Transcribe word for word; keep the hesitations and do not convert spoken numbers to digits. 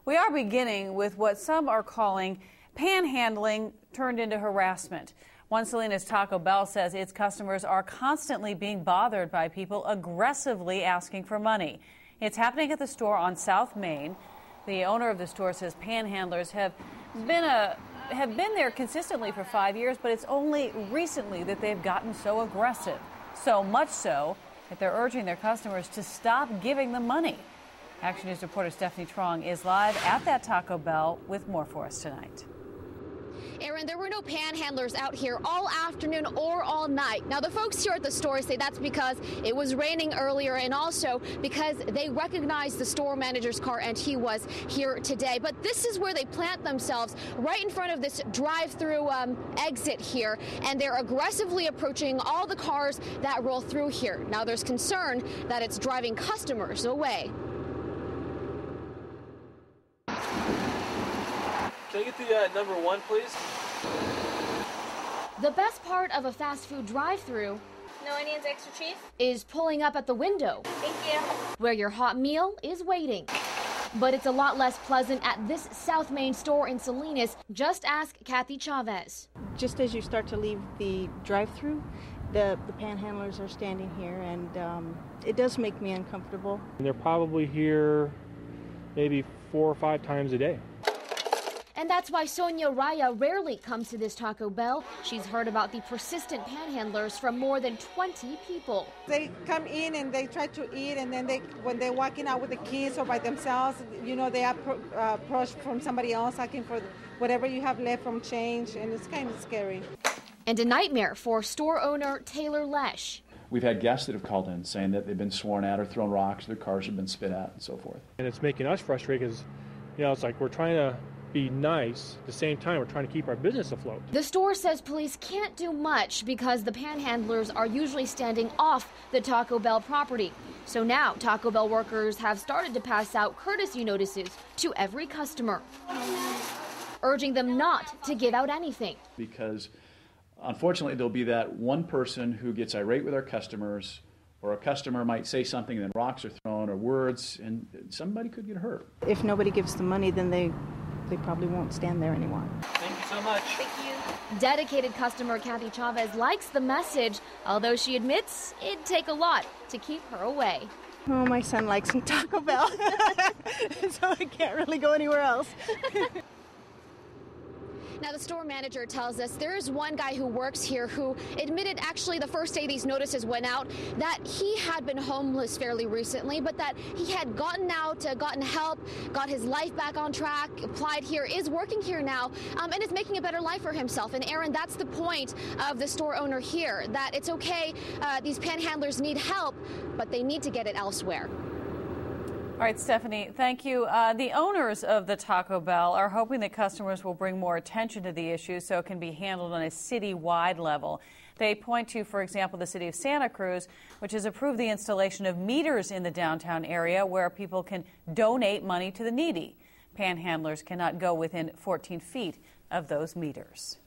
We are beginning with what some are calling panhandling turned into harassment. One Salinas Taco Bell says its customers are constantly being bothered by people aggressively asking for money. It's happening at the store on South Main. The owner of the store says panhandlers have been a have been there consistently for five years, but it's only recently that they've gotten so aggressive. So much so that they're urging their customers to stop giving them money. Action News reporter Stephanie Trong is live at that Taco Bell with more for us tonight. Aaron, there were no panhandlers out here all afternoon or all night. Now, the folks here at the store say that's because it was raining earlier and also because they recognized the store manager's car and he was here today. But this is where they plant themselves, right in front of this drive-through um, exit here, and they're aggressively approaching all the cars that roll through here. Now, there's concern that it's driving customers away. Can I get the uh, number one, please? The best part of a fast food drive-thru, no onions, extra cheese, is pulling up at the window. Thank you. Where your hot meal is waiting. But it's a lot less pleasant at this South Main store in Salinas. Just ask Kathy Chavez. Just as you start to leave the drive-thru, the, the panhandlers are standing here, and um, it does make me uncomfortable. And they're probably here maybe four or five times a day. And that's why Sonia Raya rarely comes to this Taco Bell. She's heard about the persistent panhandlers from more than twenty people. They come in and they try to eat, and then they, when they're walking out with the kids or by themselves, you know, they appro uh, approach from somebody else asking for whatever you have left from change, and it's kind of scary. And a nightmare for store owner Taylor Lesh. We've had guests that have called in saying that they've been sworn at or thrown rocks, their cars have been spit at, and so forth. And it's making us frustrated because, you know, it's like we're trying to be nice. At the same time, we're trying to keep our business afloat. The store says police can't do much because the panhandlers are usually standing off the Taco Bell property. So now Taco Bell workers have started to pass out courtesy notices to every customer, urging them not to give out anything. Because unfortunately, there'll be that one person who gets irate with our customers, or a customer might say something and then rocks are thrown or words, and somebody could get hurt. If nobody gives the money, then they they probably won't stand there anymore. Thank you so much. Thank you. Dedicated customer Kathy Chavez likes the message, although she admits it'd take a lot to keep her away. Oh, my son likes some Taco Bell, so I can't really go anywhere else. Now, the store manager tells us there is one guy who works here who admitted actually the first day these notices went out that he had been homeless fairly recently, but that he had gotten out, uh, gotten help, got his life back on track, applied here, is working here now, um, and is making a better life for himself. And Aaron, that's the point of the store owner here, that it's okay, uh, these panhandlers need help, but they need to get it elsewhere. All right, Stephanie, thank you. Uh, the owners of the Taco Bell are hoping that customers will bring more attention to the issue so it can be handled on a city-wide level. They point to, for example, the city of Santa Cruz, which has approved the installation of meters in the downtown area where people can donate money to the needy. Panhandlers cannot go within fourteen feet of those meters.